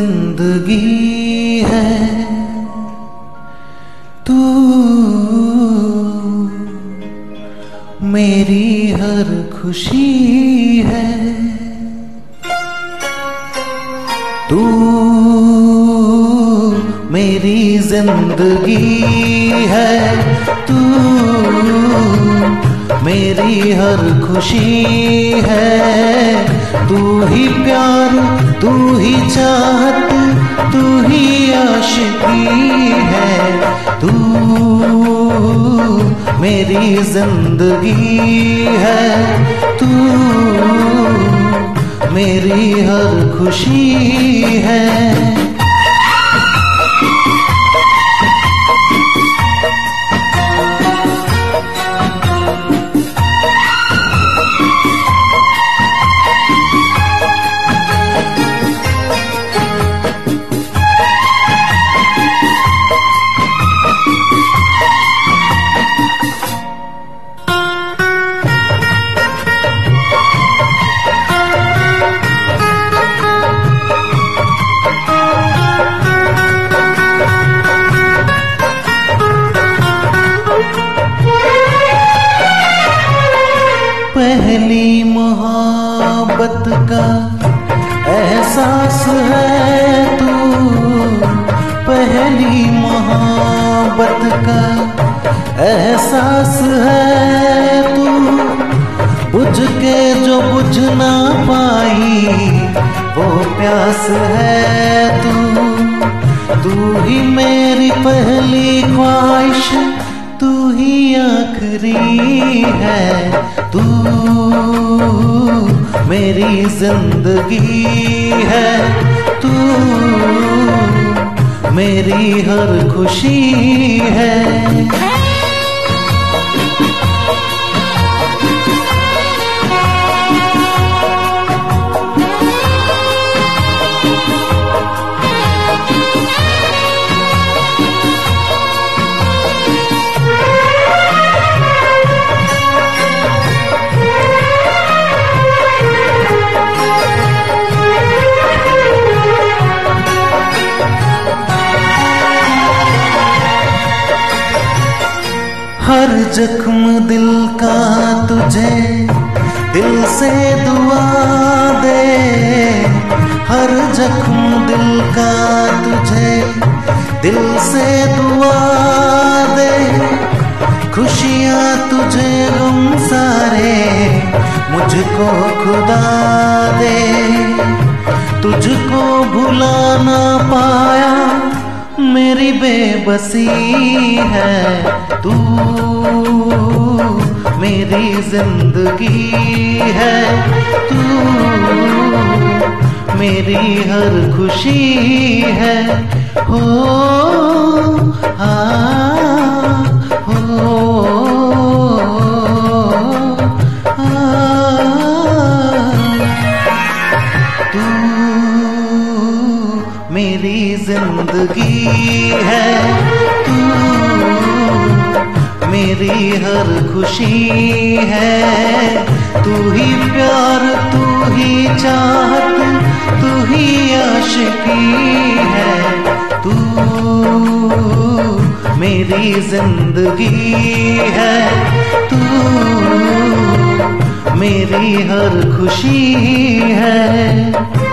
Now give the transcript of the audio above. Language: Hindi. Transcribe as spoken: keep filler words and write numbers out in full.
जिंदगी है, तू मेरी हर खुशी है। तू मेरी जिंदगी है, तू मेरी हर खुशी है। तू ही प्यार, तू ही चाहत, तू ही आशिकी है। तू मेरी जिंदगी है, तू मेरी हर खुशी है। पहली मोहब्बत का एहसास है तू, पहली मोहब्बत का एहसास है तू। बुझ के जो बुझ ना पाई वो प्यास है तू। तू ही मेरी पहली ख्वाहिश, तू ही आखिरी है। तू मेरी जिंदगी है, तू मेरी हर खुशी है। हर जख्म दिल का तुझे दिल से दुआ दे, हर जख्म दिल का तुझे दिल से दुआ दे। खुशियाँ तुझे गम सारे मुझको खुदा दे। तुझको भुला ना पाया मेरी बेबसी है। तू मेरी जिंदगी है, तू मेरी हर खुशी है। हो आ, हो आ, तू मेरी जिंदगी है, तू मेरी हर खुशी है। तू ही प्यार, तू ही चाहत, तू ही आशिकी है। तू मेरी जिंदगी है, तू मेरी हर खुशी है।